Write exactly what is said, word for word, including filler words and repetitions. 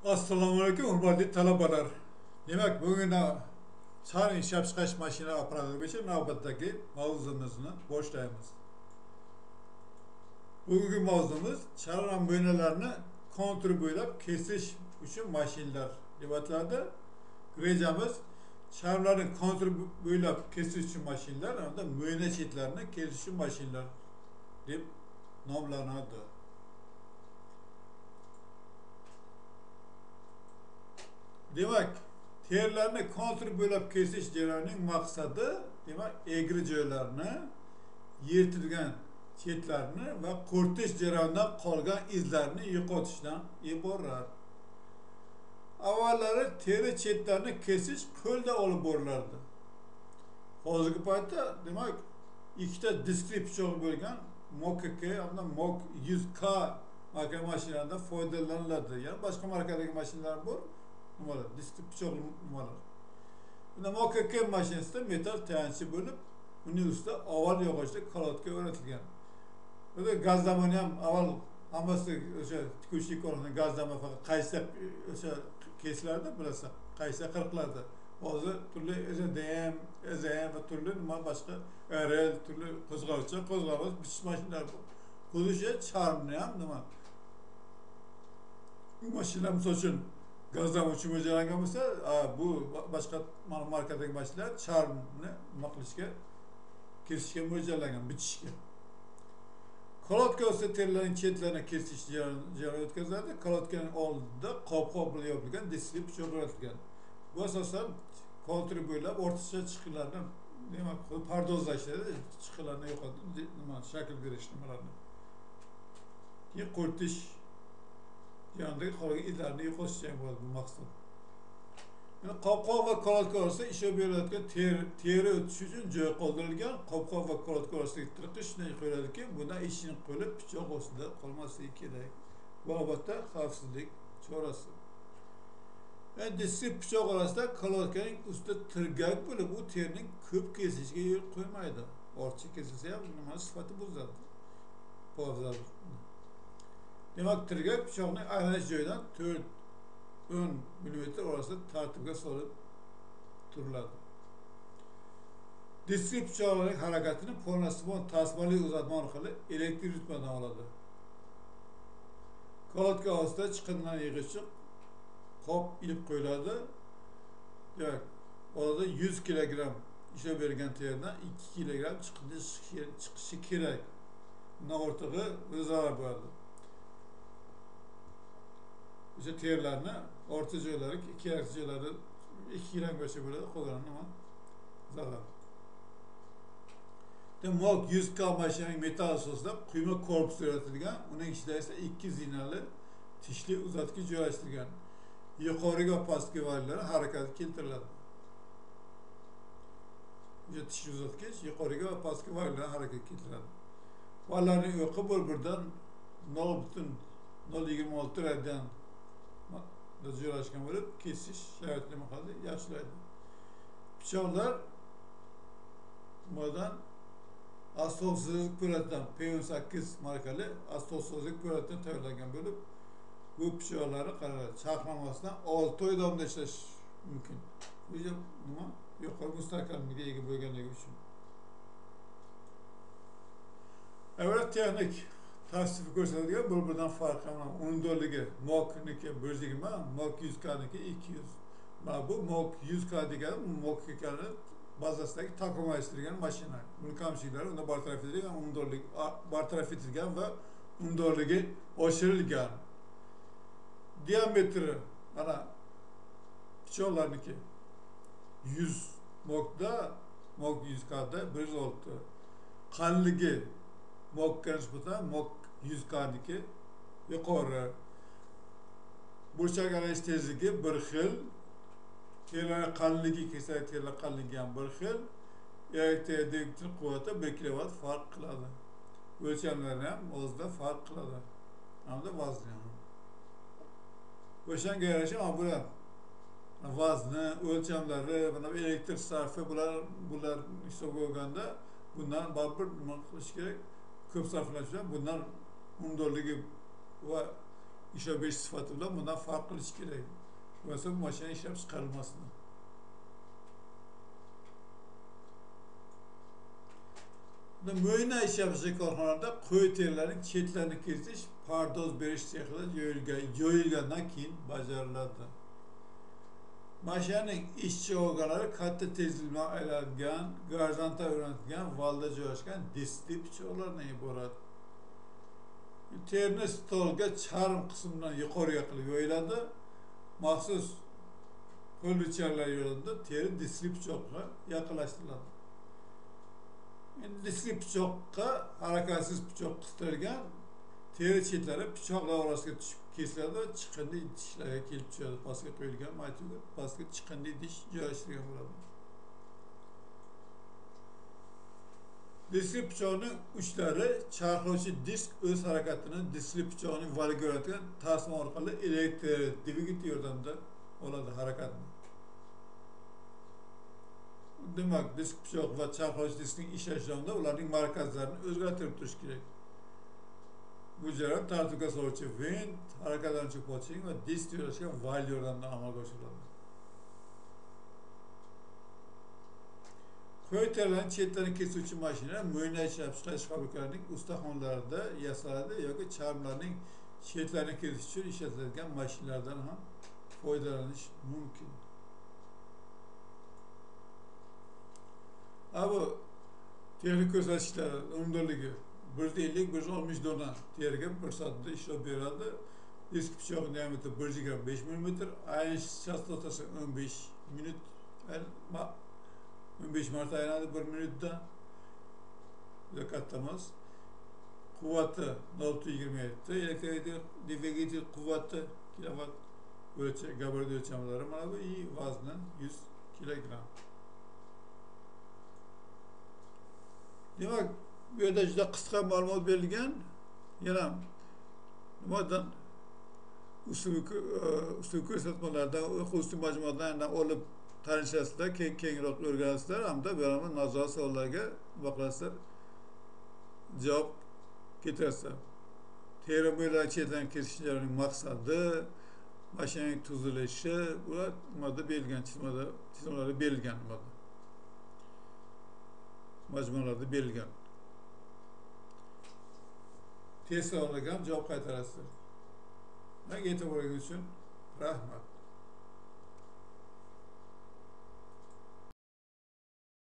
Assalomu alaykum, hurmatli talabalar. Demak, bugun char ishlab chiqarish mashina apparati bo'yicha navbatdagi mavzumizni boshlaymiz. Bugungi mavzumiz charm bo'ynalarni kontur bo'ylab kesish uchun mashinalar deb ataladi. Rejamiz charmlarni kontur bo'ylab kesish uchun mashinalar hamda bo'yna chetlarini kesish uchun mashinalar deb nomlanadi. Demak, terilarni kontur bo'ylab kesish jarayonining maqsadi, demak, egri joylarni, yirtilgan chetlarni va quritish jarayonidan qolgan izlarni yo'qotishdan iborat. Avvallari teri chetlarini kesish qo'lda olib borilardi. Hozirgi paytda, demak, ikkita diskli pichoq bo'lgan Mok K hamda Mok yuz K marka mashinalardan foydalaniladi. Ya'ni boshqa markadagi mashinalar bor. Numara, diskli pichoqli numaralar. Bunda Mok K mashinasida metal tayanchi bo'lib, uning ustida oval yog'ochli kalotka o'rnatilgan. Bunda gazlamani ham avval hammasi o'sha tikuvchi korxona gazlama faqat qaysa o'sha kesilardi, bilasan, qaysa qirqiladi. Hozir turli S D M, S M va turli nima boshqa R L, turli qo'zg'aluvchi, qo'zg'aluvchi bichish mashinalari bor. Xususiy charmni ham nima? Bu mashina misol uchun gazlama uchun mo'ljallangan bo'lsa, bu boshqa markadagi mashinalar charmni nima qilishga, kesishga mo'ljallangan, bichishga. Kalotka ustida terilarning chetlarini kesish jarayoni o'tkaziladi. Kalotkaning oldida qop-qop bilan yopilgan diskli pichoq o'rnatilgan. Bu asosan kontur bo'ylab o'rtacha chiqinlarni, demak, pardozlashda chiqinlarni yo'qotib, nima shakl berish nimalarni. Keyin quritish yanındaki qolgan izlarni yo'qotish bo'ladi bu maqsad. Yani qopqoq va kalotka orasida ishlab berilayotgan teri, teri o'tish uchun joy qoldirilgan. Qopqoq va kalotka orasidagi tirqish shunday qo'yiladiki, bundan ishning qo'lib pichoq ostida qolmasligi kerak. Bu albatta xavfsizlik chorasi. Yani diskli pichoq orasida kalotkaning ustida tirgak bo'lib, u terining ko'p kesishiga yo'l qo'ymaydi. Ortiqcha kesilsa ham nima sifati buziladi. Poyabzal. Demak, tirgak pichoqning aylanish joyidan to'rt o'n millimetr orasida tartibga solib turiladi. Diskli pichoqlarning harakatini pornosifon tasmali uzatma orqali elektrik ritmadan oladi. Kalotka ostida chiqindilarni yig'ish uchun qop ilib qo'yiladi. Demak, orada yuz kilogramm ishlab bergan teridan ikki kilogramm chiqindi chiqishi kerak. Bundan ortig'i zarar bo'ladi. O'sha terilarni orta joylari, kerak joylari ikki kilogramm bo'lsa bo'ladi, qolgani nima? Zarar. Mok yuz K mashinaning metal asosida quyma korpus yaratilgan, uning ichida esa ikki zinali tishli uzatgich joylashtirilgan. Yuqoriga va pastki vallar harakatga keltiriladi. O'sha tishli uzatgich yuqoriga va pastki vallar harakatga keltiriladi. Vallarning o'qi bir-biridan nol butun nol yigirma olti radian joylashgan bo'lib, kesish sharoitini qiladi, yaxshilaydi. Pichoqlar bundan astolsizlik po'latidan P o'n sakkiz markali astolsizlik po'latidan tayyorlangan bo'lib, bu pichoqlarni qaraladi. Chaqnamasdan olti oy davomida ishlash mumkin. Bu nima? Yuqori mustahkamlikka ega bo'lganligi uchun. Avval texnik tavsifi ko'rsatadigan bir-biridan farqi mana unumdorligi Mokniki bir yuz yigirma, Mok yuz K'niki ikki yuz. Mana bu Mok yuz K degani Mok K'ni bazasidagi takomillashtirilgan mashina. Buni kamchiliklari unda bartaraf etilgan, unumdorlik bartaraf etilgan va unumdorligi oshirilgan. Diametri mana pichoqlarniki yuz Mokda, Mok yuz K'da bir yuz olti. Qalinligi Mokka nisbatan Mok yuz K'niki yuqori. Burchak aylanish tezligi bir xil. Terilar qalinligi, kesak terilar qalinligi ham bir xil. Elektrik quvvati bir kilovat farq qiladi. O'lchamlari ham o'zida farq qiladi. Hamda vazni ham. O'shanga yarasha mana bular vazni, o'lchamlari, mana elektrik sarfi bular bular hisobga olganda bundan baribir nima qilish kerak? Ko'p sarflash bilan bundan unumdorligi va ish olib berish sifati bilan bundan farq qilish kerak. Bo'lmasa bu mashina ishlab chiqarilmasdi. Mo'yna ish yapıcı korxonada qo'y terilarning chetlarini kesish, pardoz berish sexida yo'yilgan, yo'yilgandan keyin bajariladi. Mashinaning ishchi organlari katta tezlik bilan aylangan, gorizontal o'rnatilgan valda joylashgan diskli pichoqlardan iborat. Terini stolga charm qismidan yuqoriga qilib yo'yiladi. Maxsus qo'l bicharlar yordamida teri diskli pichoqqa yaqinlashtiriladi. Endi diskli pichoqqa harakatsiz pichoq qistirgan, teri chetlari pichoqlar orasiga tushib kesiladi, chiqindi idishlarga kelib tushadi. Pastga qo'yilgan maytuga pastga chiqindi idish joylashtirilgan bo'ladi. Diskli pichoqning uchlari charxlovchi disk o'z harakatini diskli pichoqning valiga yo'naltgan tasma orqali elektr dvigatel yordamida oladi harakatni. Demak, disk pichoq va charxlovchi diskning ishlash davomida ularning markazlarini o'zgartirib turish kerak. Bu jarayon tartibga soluvchi vent, harakatlanuvchi poching va disk joylashgan val yordamida amalga oshiriladi. Qo'y terilarning chetlarini kesuvchi mashina mo'yna ishlab chiqarish fabrikalarining ustaxonalarida yasaladi yoki charmlarning chetlarini kesish uchun ishlatiladigan mashinalardan ham foydalanish mumkin. Bu texnik ko'rsatkichlar unumdorligi bir yuz ellik bir yuz oltmish dona teriga bir soatda ishlab beradi. Disk pichog'i diametri bir yuz yigirma besh millimetr, aynish chastotasi o'n besh minut, o'n besh marta aylanadi bir minutda. Juda katta emas. Quvvati nol butun yigirma yetti, elektrik dvigatel quvvati kilovat o'lcham, gabarit o'lchamlari mana bu, i vazni yuz kilogramm. Demak, bu yerda juda qisqa ma'lumot berilgan. Yana nimadan usul usul ko'rsatmalardan, o'quv usul majmualardan olib tanishasizlar, kengroq o'rganasizlar, hamda beraman nazorat savollariga baqilasizlar, javob keltirasizlar. Teri mo'ylarini chetlarini kesishlarning maqsadi, mashinaning tuzilishi, bular nimada berilgan, chizmada, chizmalarda berilgan nimada. Majmualarda berilgan. Test savollarga ham javob qaytarasizlar. Menga e'tiboringiz uchun rahmat.